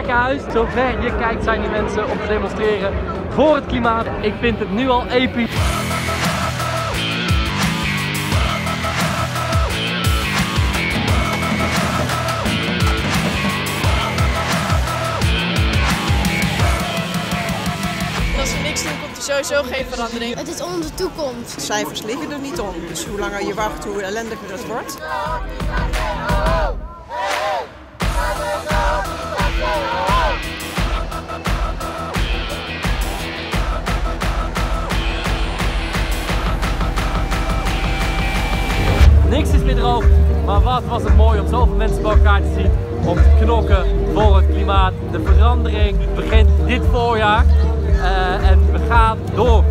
ziekenhuis. Zover je kijkt zijn die mensen om te demonstreren voor het klimaat. Ik vind het nu al episch. Als we niks doen, komt er sowieso geen verandering. Het is onze toekomst. De cijfers liggen er niet om, dus hoe langer je wacht, hoe ellendiger het wordt. Niks is meer droog, maar wat was het mooi om zoveel mensen bij elkaar te zien om te knokken voor het klimaat. De verandering begint dit voorjaar en we gaan door.